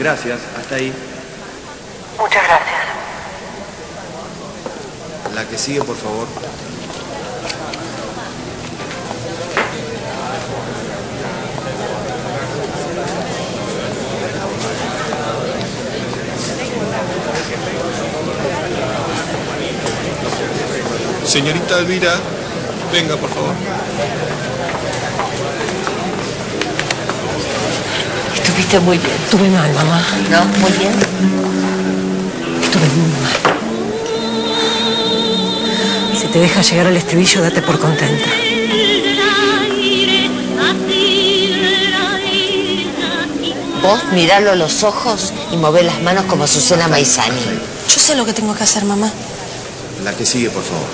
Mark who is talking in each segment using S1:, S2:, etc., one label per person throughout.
S1: Gracias, hasta ahí.
S2: Muchas gracias.
S1: La que sigue, por favor.
S3: Señorita Elvira, venga, por favor.
S2: Estuviste muy bien.
S4: Estuve mal, mamá.
S2: ¿No? Muy bien.
S4: Estuve muy mal. Si te dejas llegar al estribillo, date por contenta.
S2: Vos miralo a los ojos y movés las manos como Susana Maizani.
S5: Yo sé lo que tengo que hacer, mamá.
S1: La que sigue, por favor.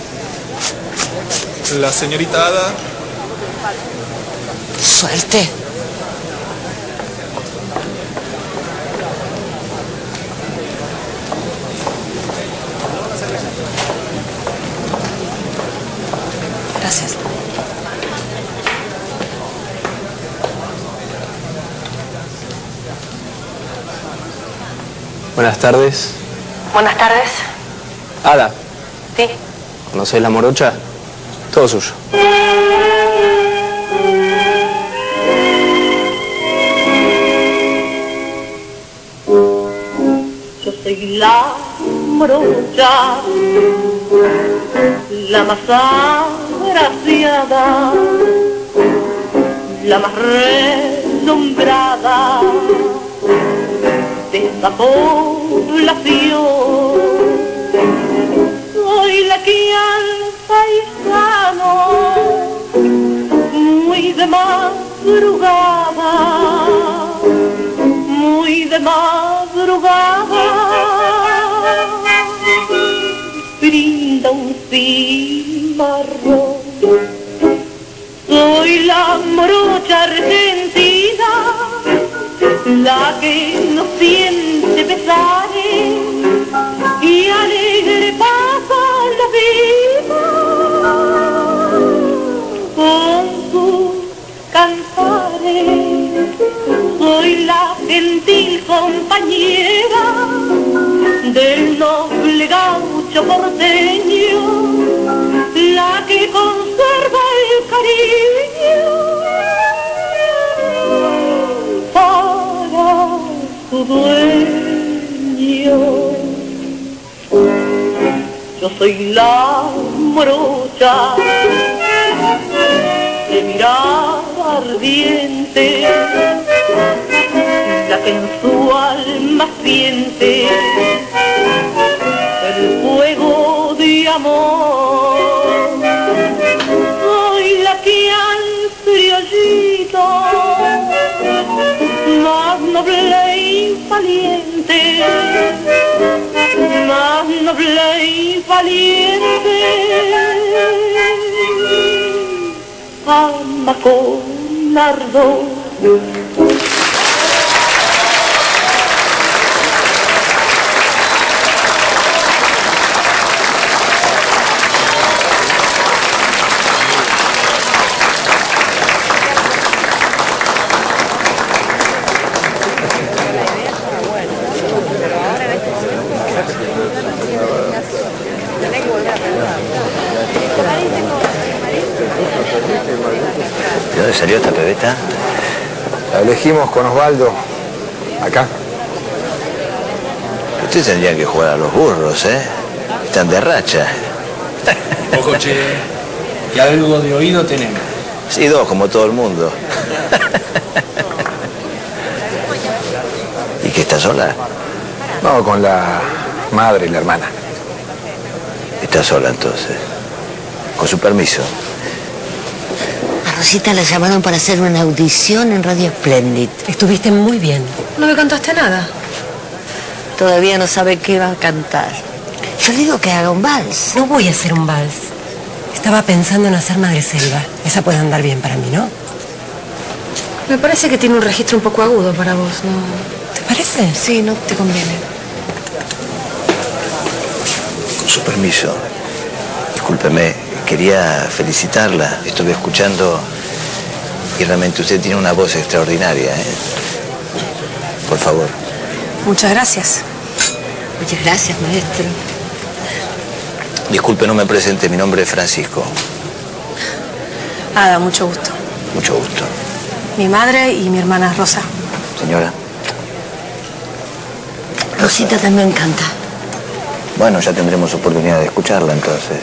S3: La señorita Ada.
S2: Suerte.
S5: Gracias.
S6: Buenas tardes.
S5: Buenas tardes.
S6: Ada,
S5: Sí.
S6: ¿conocés la morocha? Todo suyo.
S7: Yo soy la morocha, la más agraciada, la más renombrada de esta población. Soy la que al paisano, muy de madrugada, muy de madrugada, brinda un cimarrón. Soy la morocha argentina, la que no siente pesares y alegre pasa la vida con sus cantares. Soy la gentil compañera del noble gaucho porteño, la que conserva el cariño para su dueño. Yo soy la morocha de mirada ardiente, la que en su alma siente el fuego de amor. Soy la que al criollito más noble y valiente, más noble y valiente, ama con ardor.
S8: ¿De dónde salió esta pebeta?
S9: La elegimos con Osvaldo, acá.
S8: Ustedes tendrían que jugar a los burros, ¿eh? Están de racha.
S1: Ojo, che, que algo de oído tenemos.
S8: Sí, dos, como todo el mundo. ¿Y qué, está sola?
S9: No, con la madre y la hermana.
S8: Está sola entonces. Con su permiso.
S2: A Rosita la llamaron para hacer una audición en Radio Splendid.
S4: Estuviste muy bien.
S5: No me contaste nada.
S2: Todavía no sabe qué va a cantar. Yo le digo que haga un vals.
S4: No voy a hacer un vals. Estaba pensando en hacer Madreselva. Esa puede andar bien para mí, ¿no?
S5: Me parece que tiene un registro un poco agudo para vos, ¿no?
S4: ¿Te parece?
S5: Sí, no te conviene.
S8: Con su permiso. Discúlpeme, quería felicitarla. Estuve escuchando y realmente usted tiene una voz extraordinaria, ¿eh? por favor.
S5: Muchas gracias.
S2: Muchas gracias, maestro.
S8: Disculpe, no me presente, mi nombre es Francisco.
S5: Ada, mucho gusto.
S8: Mucho gusto.
S5: Mi madre y mi hermana es Rosa.
S8: Señora.
S2: Rosita también canta.
S8: Bueno, ya tendremos oportunidad de escucharla entonces.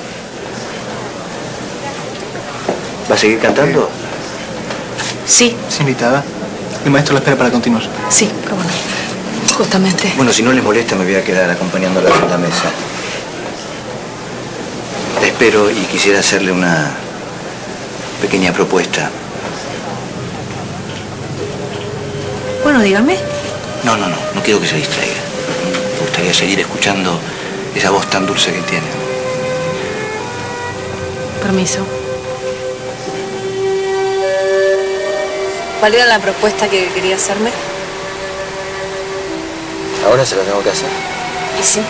S8: ¿Va a seguir cantando?
S5: Sí,
S10: Sí, invitada. El maestro la espera para continuar.
S5: sí, cómo no. Justamente.
S8: Bueno, si no les molesta me voy a quedar acompañándola en la mesa. La espero y quisiera hacerle una pequeña propuesta.
S5: Bueno, dígame.
S8: No quiero que se distraiga. Me gustaría seguir escuchando esa voz tan dulce que tiene.
S5: Permiso. ¿Cuál era la propuesta que quería hacerme?
S8: Ahora se la tengo que hacer.
S5: Y sí.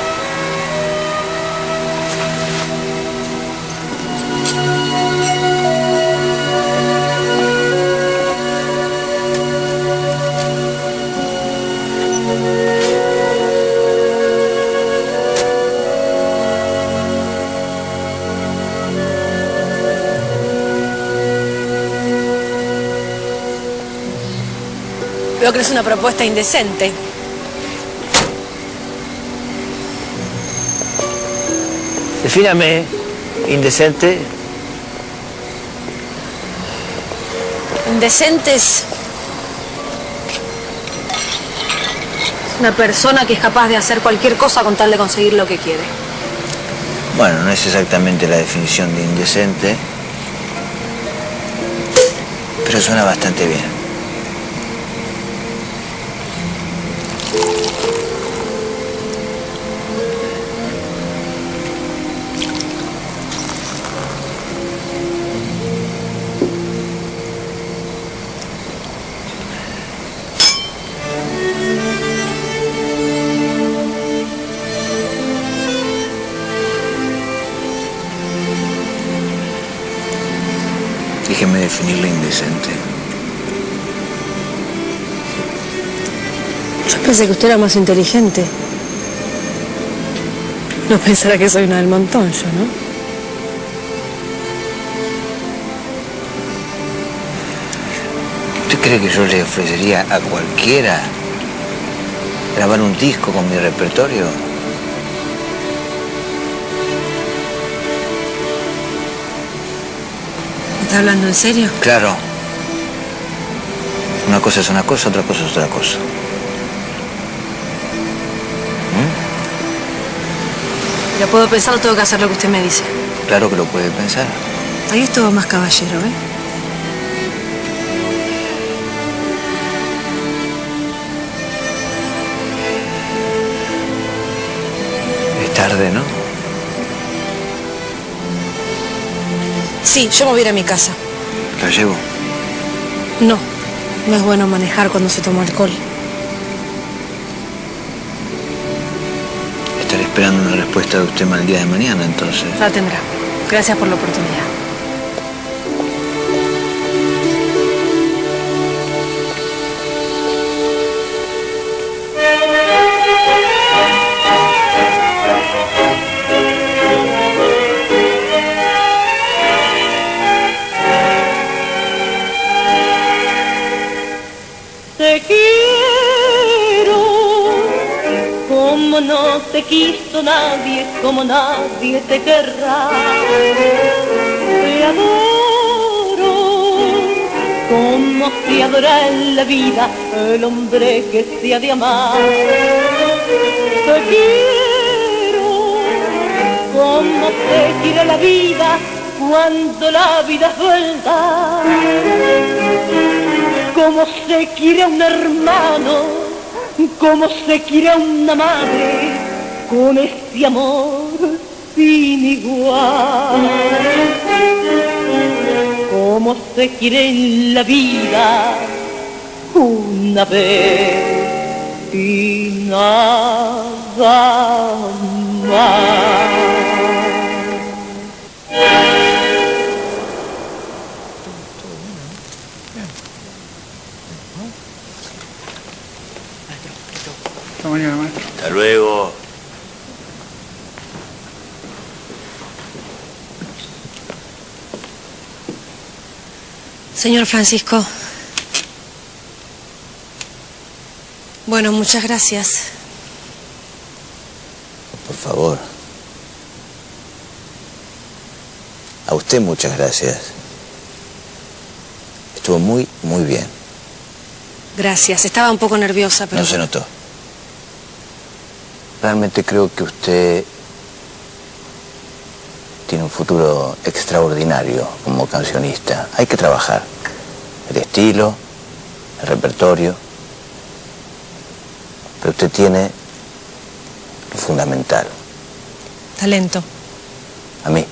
S5: Veo que es una propuesta indecente.
S8: Defíname, indecente.
S5: Indecente es una persona que es capaz de hacer cualquier cosa con tal de conseguir lo que quiere.
S8: Bueno, no es exactamente la definición de indecente, pero suena bastante bien. Déjeme definirla indecente.
S5: Yo pensé que usted era más inteligente. No pensará que soy una del montón, yo, ¿no?
S8: ¿Usted cree que yo le ofrecería a cualquiera grabar un disco con mi repertorio?
S5: ¿Está hablando en serio?
S8: Claro. Una cosa es una cosa, otra cosa es otra cosa.
S5: Lo puedo pensar o tengo que hacer lo que usted me dice.
S8: Claro que lo puede pensar.
S5: Ahí es todo más caballero, ¿eh?
S8: Es tarde, ¿no?
S5: Sí, yo me voy a ir a mi casa.
S8: ¿La llevo?
S5: No, no es bueno manejar cuando se toma alcohol.
S8: Estaré esperando una respuesta de usted el día de mañana, entonces.
S5: La tendrá. Gracias por la oportunidad.
S7: Te quiero como no te quiso nadie, como nadie te querrá. Te adoro como se adora en la vida el hombre que se ha de amar. Te quiero como te quiere la vida cuando la vida suelta. Como se quiere a un hermano, como se quiere a una madre, con ese amor sin igual. Como se quiere en la vida una vez y nada más.
S10: Hasta mañana, maestro.
S8: Hasta luego.
S4: Señor Francisco. Bueno, muchas gracias.
S11: Por favor. A usted muchas gracias. Estuvo muy, muy bien.
S4: Gracias. Estaba un poco nerviosa, pero...
S11: No se notó. Realmente creo que usted tiene un futuro extraordinario como cancionista. Hay que trabajar. El estilo, el repertorio. Pero usted tiene lo fundamental.
S4: Talento.
S11: A mí.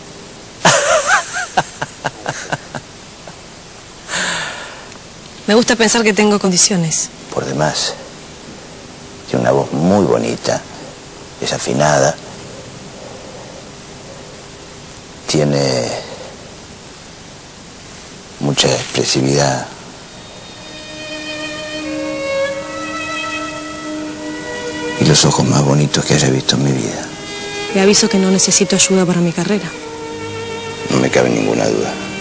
S4: Me gusta pensar que tengo condiciones.
S11: Por demás, tiene una voz muy bonita, desafinada. Tiene mucha expresividad. Y los ojos más bonitos que haya visto en mi vida.
S4: Le aviso que no necesito ayuda para mi carrera.
S11: No me cabe ninguna duda.